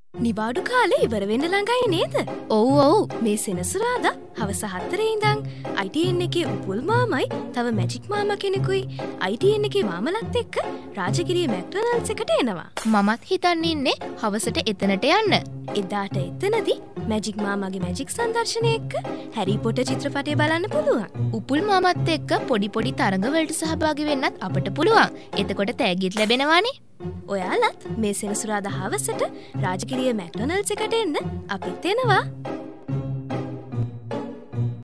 නිවාඩු කාලේ ඉවර වෙන්න ළඟයි නේද? ඔව් ඔව්. මේ සෙනසුරාදා හවස 4 ඉඳන් ITN එකේ උපුල් මාමයි තව මැජික් මාමා කෙනෙකුයි ITN එකේ මාමලත් එක්ක රාජගිරිය මැක්ඩොනල්ඩ්ස් එකට එනවා. මමත් හිතන් ඉන්නේ හවසට එතනට යන්න. එදාට එතනදී මැජික් මාමාගේ මැජික් සංදර්ශනය එක්ක හැරි පොටර් චිත්‍රපටය බලන්න පුළුවන්. උපුල් මාමත් එක්ක පොඩි පොඩි තරඟවලට සහභාගී වෙන්නත් අපට පුළුවන්. එතකොට තෑගිත් ලැබෙනවානේ. ඔයාලත් මේ සෙනසුරාදා හවසට රාජගිරිය මැක්ඩොනල්ඩ්ස් එකට එන්න අපිත් එනවා.